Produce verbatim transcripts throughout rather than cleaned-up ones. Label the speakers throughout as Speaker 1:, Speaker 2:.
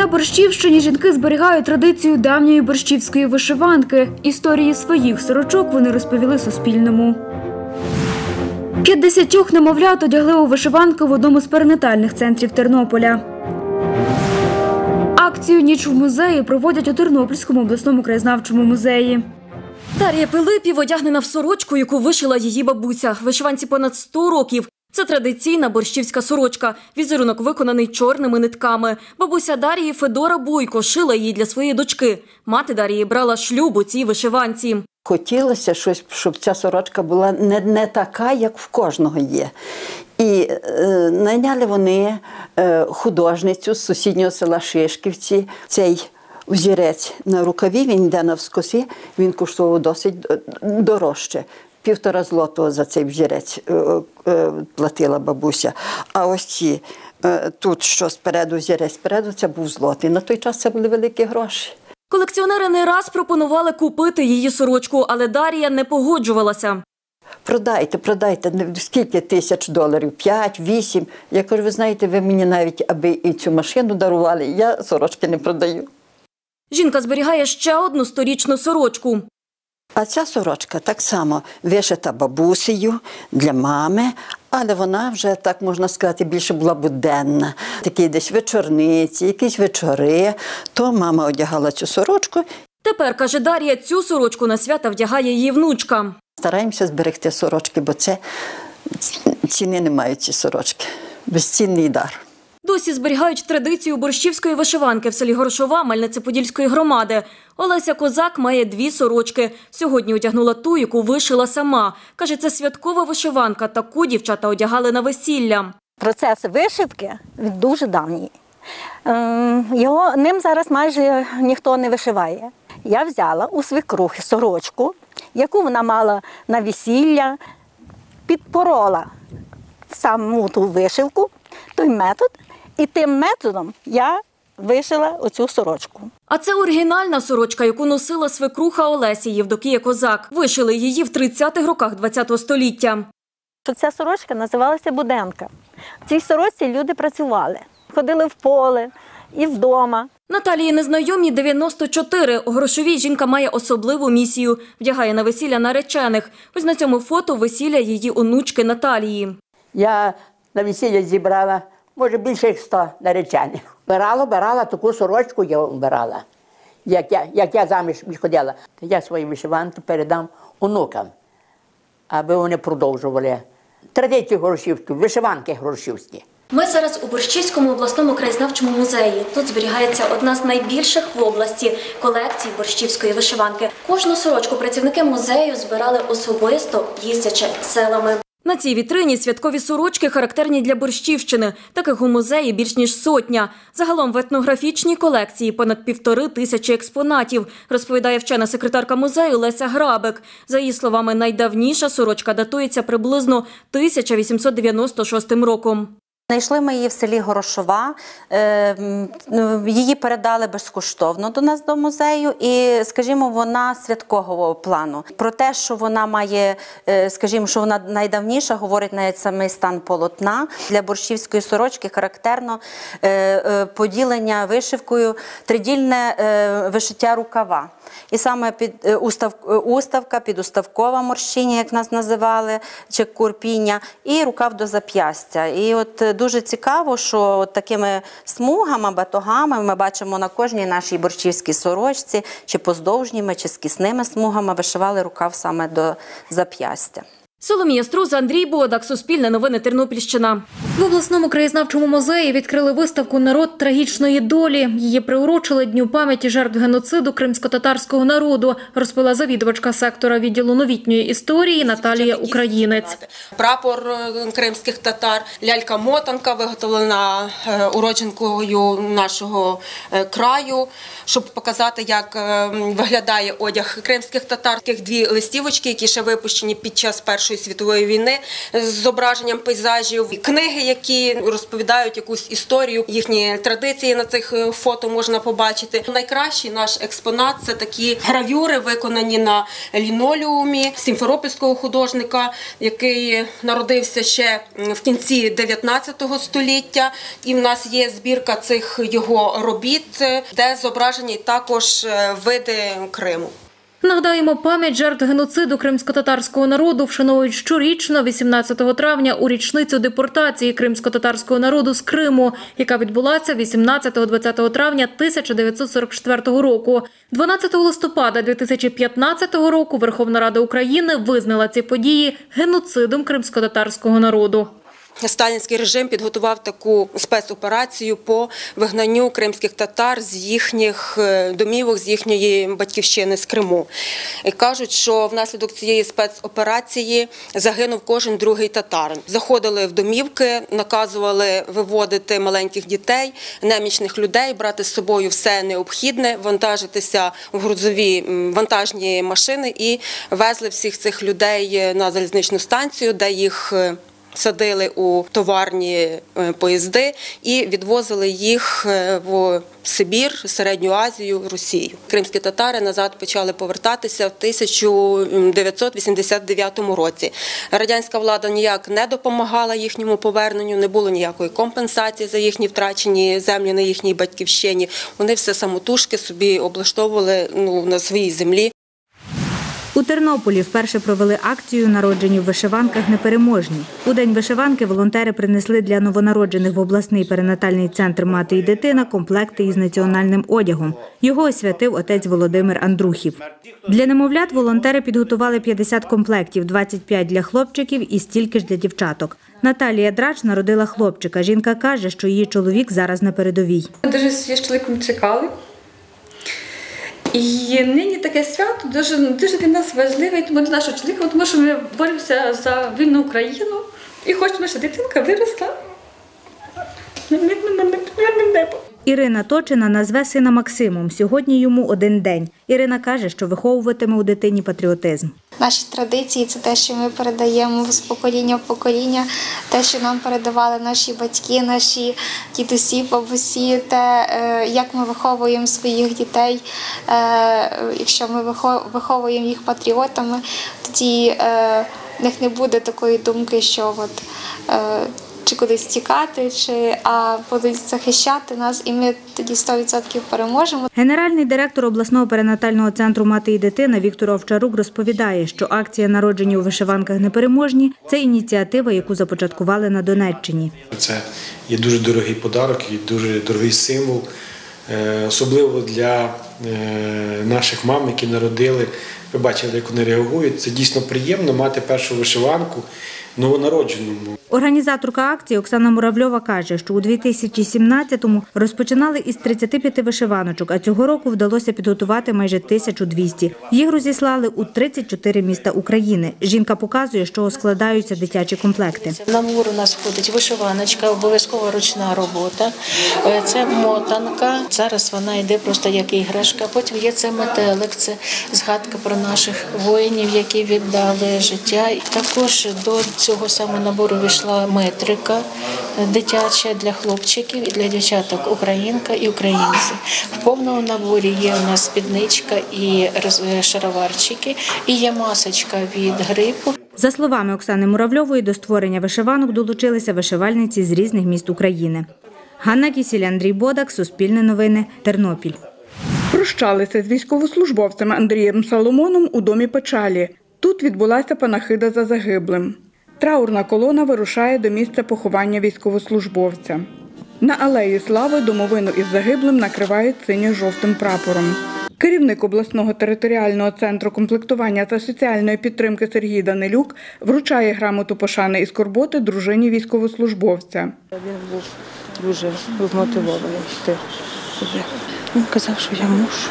Speaker 1: На Борщівщині жінки зберігають традицію давньої борщівської вишиванки. Історії своїх сорочок вони розповіли Суспільному. П'ятдесятьох немовлят одягли у вишиванки в одному з перинатальних центрів Тернополя. Акцію «Ніч в музеї» проводять у Тернопільському обласному краєзнавчому музеї.
Speaker 2: Дар'я Пилипів одягнена в сорочку, яку вишила її бабуся. Вишиванці понад сто років. Це традиційна борщівська сорочка. Візерунок виконаний чорними нитками. Бабуся Дар'ї Федора Бойко шила її для своєї дочки. Мати Дар'ї брала шлюб у цій вишиванці.
Speaker 3: Хотілося щось, щоб ця сорочка була не, не така, як в кожного є. І е, найняли вони е, художницю з сусіднього села Шишківці. Цей взірець на рукаві, він йде навскоси, він коштував досить дорожче. Півтора злотого за цей взірець е, е, платила бабуся. А ось ці, е, тут, що спереду взірець, спереду, це був злотий. На той час це були великі гроші.
Speaker 2: Колекціонери не раз пропонували купити її сорочку, але Дар'я не погоджувалася.
Speaker 3: Продайте, продайте, скільки тисяч доларів? П'ять, вісім. Я кажу, ви знаєте, ви мені навіть, аби і цю машину дарували, я сорочки не продаю.
Speaker 2: Жінка зберігає ще одну сторічну сорочку.
Speaker 3: А ця сорочка так само вишита бабусею для мами, але вона вже, так можна сказати, більше була буденна. Такі десь вечорниці, якісь вечори, то мама одягала цю сорочку.
Speaker 2: Тепер, каже Дар'я, цю сорочку на свята вдягає її внучка.
Speaker 3: Стараємося зберегти сорочки, бо це ціни не мають ці сорочки. Безцінний дар.
Speaker 2: Досі зберігають традицію борщівської вишиванки в селі Горошова Мельнице-Подільської громади. Олеся Козак має дві сорочки. Сьогодні одягнула ту, яку вишила сама. Каже, це святкова вишиванка, таку дівчата одягали на весілля.
Speaker 4: Процес вишивки він дуже давній. Його, ним зараз майже ніхто не вишиває. Я взяла у свекрухи сорочку, яку вона мала на весілля, підпорола саму ту вишивку, той метод. І тим методом я вишила оцю сорочку.
Speaker 2: А це оригінальна сорочка, яку носила свекруха Олесі Євдокія Козак. Вишили її в тридцятих роках ХХ століття.
Speaker 4: Ця сорочка називалася буденка. В цій сорочці люди працювали. Ходили в поле і вдома.
Speaker 2: Наталії незнайомі дев'яносто чотири. У Горошовій жінка має особливу місію. Вдягає на весілля наречених. Ось на цьому фото весілля її онучки Наталії.
Speaker 5: Я на весілля зібрала, може, більше як сто наречених. Бирала, бирала, таку сорочку я вбирала, як я, як я заміж ходила. Я свої вишиванки передам онукам, аби вони продовжували традицію горошівську, вишиванки горошівські.
Speaker 2: Ми зараз у Борщівському обласному краєзнавчому музеї. Тут зберігається одна з найбільших в області колекцій борщівської вишиванки. Кожну сорочку працівники музею збирали особисто, їздячи селами. На цій вітрині святкові сорочки характерні для Борщівщини. Таких у музеї більш ніж сотня. Загалом в етнографічній колекції понад півтори тисячі експонатів, розповідає вчена секретарка музею Леся Грабик. За її словами, найдавніша сорочка датується приблизно тисяча вісімсот дев'яносто шостим роком.
Speaker 6: Знайшли ми її в селі Горошова, її передали безкоштовно до нас до музею і, скажімо, вона святкового плану. Про те, що вона має, скажімо, що вона найдавніша, говорить навіть самий стан полотна. Для борщівської сорочки характерно поділення вишивкою, тридільне вишиття рукава. І саме під устав, уставка, підуставкова морщиня, як нас називали, чи курпіння, і рукав до зап'ястя. І от дуже цікаво, що от такими смугами, батогами ми бачимо на кожній нашій борщівській сорочці, чи поздовжніми, чи скісними смугами вишивали рукав саме до зап'ястя.
Speaker 2: Соломія Струза, Андрій Бодак, Суспільне новини, Тернопільщина.
Speaker 1: В обласному краєзнавчому музеї відкрили виставку «Народ трагічної долі». Її приурочили Дню пам'яті жертв геноциду кримсько-татарського народу, розповіла завідувачка сектора відділу новітньої історії Наталія Українець.
Speaker 7: Прапор кримських татар, лялька-мотанка, виготовлена уродженкою нашого краю, щоб показати, як виглядає одяг кримських татар. Тих дві листівочки, які ще випущені під час Першої Першої світової війни з зображенням пейзажів, книги, які розповідають якусь історію, їхні традиції на цих фото можна побачити. Найкращий наш експонат – це такі гравюри, виконані на лінолеумі сімферопольського художника, який народився ще в кінці дев'ятнадцятого століття. І в нас є збірка цих його робіт, де зображені також види Криму.
Speaker 1: Нагадаємо, пам'ять жертв геноциду кримськотатарського народу вшановують щорічно вісімнадцятого травня у річницю депортації кримськотатарського народу з Криму, яка відбулася вісімнадцятого-двадцятого травня тисяча дев'ятсот сорок четвертого року. дванадцятого листопада дві тисячі п'ятнадцятого року Верховна Рада України визнала ці події геноцидом кримськотатарського народу.
Speaker 7: Сталінський режим підготував таку спецоперацію по вигнанню кримських татар з їхніх домівок, з їхньої батьківщини, з Криму. І кажуть, що внаслідок цієї спецоперації загинув кожен другий татарин. Заходили в домівки, наказували виводити маленьких дітей, немічних людей, брати з собою все необхідне, вантажитися в грузові вантажні машини і везли всіх цих людей на залізничну станцію, де їх садили у товарні поїзди і відвозили їх в Сибір, Середню Азію, Росію. Кримські татари назад почали повертатися в тисяча дев'ятсот вісімдесят дев'ятому році. Радянська влада ніяк не допомагала їхньому поверненню, не було ніякої компенсації за їхні втрачені землі на їхній батьківщині. Вони все самотужки собі облаштовували ну, на своїй землі.
Speaker 8: У Тернополі вперше провели акцію «Народжені в вишиванках непереможні». У День вишиванки волонтери принесли для новонароджених в обласний перинатальний центр «Мати і дитина» комплекти із національним одягом. Його освятив отець Володимир Андрухів. Для немовлят волонтери підготували п'ятдесят комплектів, двадцять п'ять для хлопчиків і стільки ж для дівчаток. Наталія Драч народила хлопчика. Жінка каже, що її чоловік зараз на передовій.
Speaker 9: Дуже всі з чоловіком чекали. І нині таке свято дуже, дуже для нас важливе, тому для нашого чоловіка, тому що ми боремося за вільну Україну і хочемо, щоб дитинка виросла на мирне небо.
Speaker 8: Ірина Точина назве сина Максимом. Сьогодні йому один день. Ірина каже, що виховуватиме у дитині патріотизм.
Speaker 10: Наші традиції – це те, що ми передаємо з покоління в покоління, те, що нам передавали наші батьки, наші дідусі, бабусі, те, як ми виховуємо своїх дітей. Якщо ми виховуємо їх патріотами, тоді в них не буде такої думки, що от, чи кудись тікати, чи, а будуть захищати нас, і ми тоді сто відсотків переможемо.
Speaker 8: Генеральний директор обласного перинатального центру «Мати і дитина» Віктор Овчарук розповідає, що акція «Народжені у вишиванках непереможні» – це ініціатива, яку започаткували на Донеччині.
Speaker 11: Це є дуже дорогий подарок і дуже дорогий символ, особливо для наших мам, які народили. Ви бачили, як вони реагують. Це дійсно приємно мати першу вишиванку новонародженому.
Speaker 8: Організаторка акції Оксана Муравльова каже, що у дві тисячі сімнадцятому розпочинали із тридцяти п'яти вишиваночок, а цього року вдалося підготувати майже тисячу двісті. Їх розіслали у тридцять чотири міста України. Жінка показує, що складаються дитячі комплекти.
Speaker 12: В набор у нас входить вишиваночка, обов'язкова ручна робота, це мотанка, зараз вона йде просто як іграшка, потім є це метелик, це згадка про наших воїнів, які віддали життя. Також до цього самого набору вийшла метрика дитяча для хлопчиків і для дівчаток, українка і українці. В повному наборі є у нас спідничка і шароварчики, і є масочка від грипу.
Speaker 8: За словами Оксани Муравльової, до створення вишиванок долучилися вишивальниці з різних міст України. Ганна Кісіль, Андрій Бодак, Суспільне новини, Тернопіль.
Speaker 13: Прощалися з військовослужбовцем Андрієм Соломоном у домі печалі. Тут відбулася панахида за загиблим. Траурна колона вирушає до місця поховання військовослужбовця. На алеї Слави домовину із загиблим накривають синьо-жовтим прапором. Керівник обласного територіального центру комплектування та соціальної підтримки Сергій Данилюк вручає грамоту пошани і скорботи дружині військовослужбовця.
Speaker 14: Він був дуже змотивований йти туди. Він казав, що я мушу,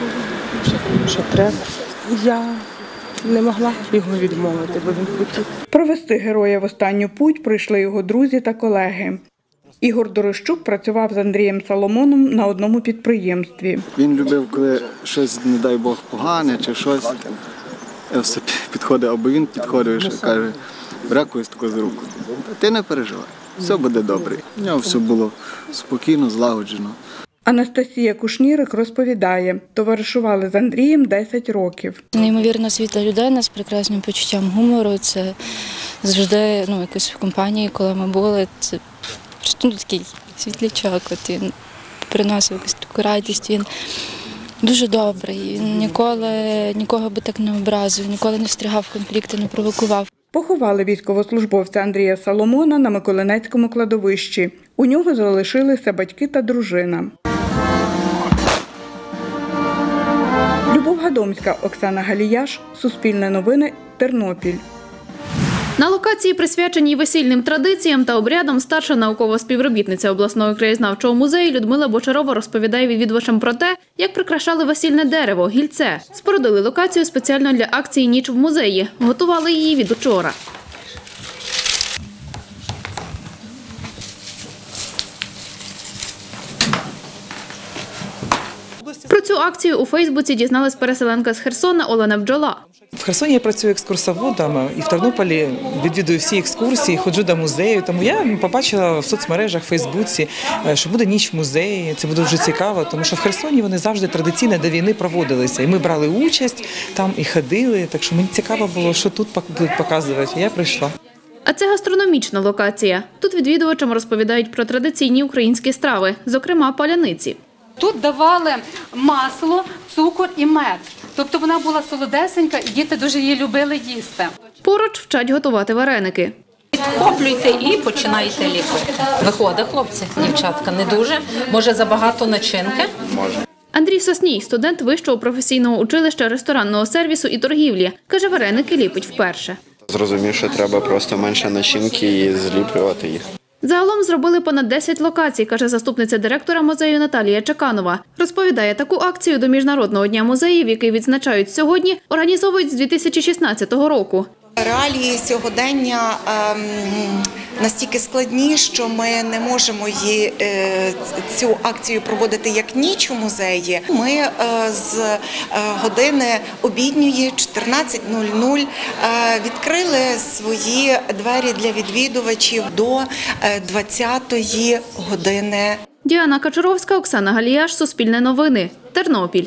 Speaker 14: що треба. Я не могла його відмовити, бо він хотів.
Speaker 13: Провести героя в останню путь прийшли його друзі та колеги. Ігор Дорощук працював з Андрієм Соломоном на одному підприємстві.
Speaker 15: Він любив, коли щось, не дай Бог, погане чи щось, все підходить, або він підходив і каже, бере когось таку за руку. Ти не переживай, все буде добре. У нього все було спокійно, злагоджено.
Speaker 13: Анастасія Кушнірик розповідає, товаришували з Андрієм десять років.
Speaker 16: Неймовірно світла людина з прекрасним почуттям гумору. Це завжди ну, якось в компанії, коли ми були, це ну, такий світлячок. От він приносив якусь таку радість. Він дуже добрий, він ніколи нікого би так не образив, ніколи не встрягав в конфлікти, не провокував.
Speaker 13: Поховали військовослужбовця Андрія Соломона на Миколинецькому кладовищі. У нього залишилися батьки та дружина. Любов Гадомська, Оксана Галіяш, Суспільне новини, Тернопіль.
Speaker 1: На локації, присвяченій весільним традиціям та обрядам, старша наукова співробітниця обласного краєзнавчого музею Людмила Бочарова розповідає відвідувачам про те, як прикрашали весільне дерево – гільце. Спорудили локацію спеціально для акції «Ніч в музеї». Готували її від учора. Про цю акцію у Фейсбуці дізналась переселенка з Херсона Олена Бджола.
Speaker 17: В Херсоні я працюю екскурсоводом і в Тернополі відвідую всі екскурсії, ходжу до музею. Тому я побачила в соцмережах, в Фейсбуці, що буде ніч в музеї. Це буде дуже цікаво, тому що в Херсоні вони завжди традиційно до війни проводилися. І ми брали участь там і ходили, так що мені цікаво було, що тут будуть показувати. Я прийшла.
Speaker 1: А це гастрономічна локація. Тут відвідувачам розповідають про традиційні українські страви, зокрема паляниці.
Speaker 18: Тут давали масло, цукор і мед. Тобто вона була солодесенька і діти дуже її любили їсти.
Speaker 1: Поруч вчать готувати вареники.
Speaker 19: Підхоплюйте і починайте ліпити. Виходить, хлопці, дівчатка, не дуже. Може, забагато начинки?
Speaker 1: Може. Андрій Сосній – студент Вищого професійного училища ресторанного сервісу і торгівлі. Каже, вареники ліпить вперше.
Speaker 20: Зрозумів, що треба просто менше начинки і зліплювати їх.
Speaker 1: Загалом зробили понад десять локацій, каже заступниця директора музею Наталія Чеканова. Розповідає, таку акцію до Міжнародного дня музеїв, який відзначають сьогодні, організовують з дві тисячі шістнадцятого року.
Speaker 21: Реалії сьогодення ем, настільки складні, що ми не можемо її, е, цю акцію проводити як ніч у музеї. Ми е, з е, години обідньої чотирнадцять нуль нуль е, відкрили свої двері для відвідувачів до е, двадцятої години.
Speaker 1: Діана Качуровська, Оксана Галіяш, Суспільне новини, Тернопіль.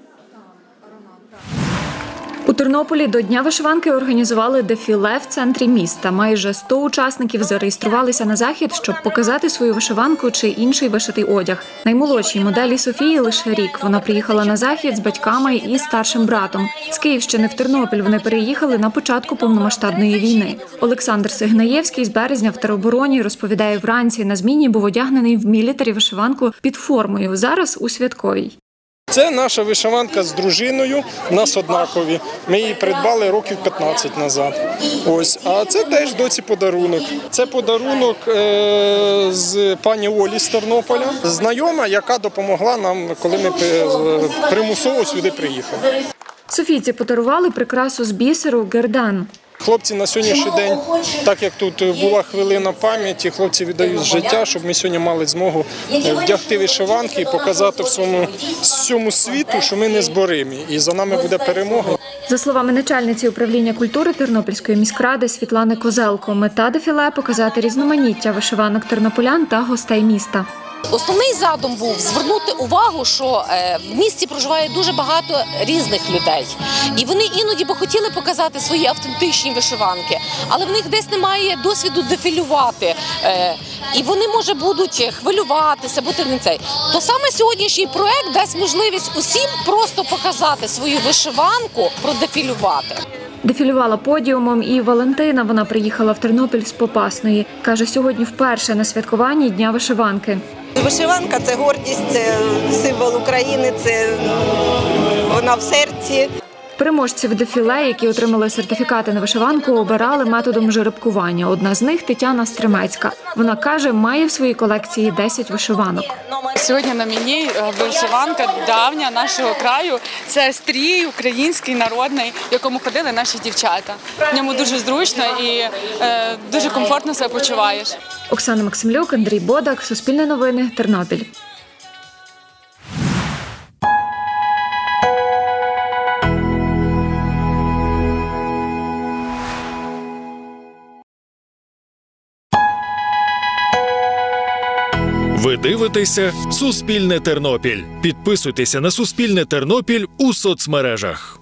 Speaker 22: У Тернополі до Дня вишиванки організували дефіле в центрі міста. Майже сто учасників зареєструвалися на захід, щоб показати свою вишиванку чи інший вишитий одяг. Наймолодшій моделі Софії лише рік. Вона приїхала на захід з батьками і старшим братом. З Київщини в Тернопіль вони переїхали на початку повномасштабної війни. Олександр Сигнаєвський з березня в теробороні розповідає, вранці на зміні був одягнений в мілітарі вишиванку під формою, зараз у святковій.
Speaker 23: Це наша вишиванка з дружиною, у нас однакові. Ми її придбали років п'ятнадцять назад. Ось, а це теж доці подарунок. Це подарунок е- з пані Олі з Тернополя, знайома, яка допомогла нам, коли ми примусово сюди приїхали.
Speaker 22: Софійці подарували прикрасу з бісеру гердан.
Speaker 23: Хлопці на сьогоднішній день, так як тут була хвилина пам'яті, хлопці віддають життя, щоб ми сьогодні мали змогу вдягти вишиванки і показати всьому, всьому світу, що ми незборимі і за нами буде перемога.
Speaker 22: За словами начальниці управління культури Тернопільської міськради Світлани Козелко, мета дефіле – показати різноманіття вишиванок тернополян та гостей міста.
Speaker 24: Основний задум був звернути увагу, що в місті проживає дуже багато різних людей. І вони іноді би хотіли показати свої автентичні вишиванки, але в них десь немає досвіду дефілювати. І вони, може, будуть хвилюватися, бути не цей. То саме сьогоднішній проект дасть можливість усім просто показати свою вишиванку, продефілювати.
Speaker 22: Дефілювала подіумом і Валентина. Вона приїхала в Тернопіль з Попасної. Каже, сьогодні вперше на святкуванні Дня вишиванки.
Speaker 25: Вишиванка – це гордість, це символ України, це вона в серці.
Speaker 22: Переможців дефіле, які отримали сертифікати на вишиванку, обирали методом жеребкування. Одна з них – Тетяна Стремецька. Вона каже, має в своїй колекції десять вишиванок.
Speaker 26: Сьогодні на мені вишиванка давня нашого краю. Це стрій український, народний, в якому ходили наші дівчата. В ньому дуже зручно і е, дуже комфортно себе почуваєш.
Speaker 22: Оксана Максимлюк, Андрій Бодак, Суспільне новини, Тернопіль.
Speaker 2: дивитеся Суспільне Тернопіль. Підписуйтеся на Суспільне Тернопіль у соцмережах.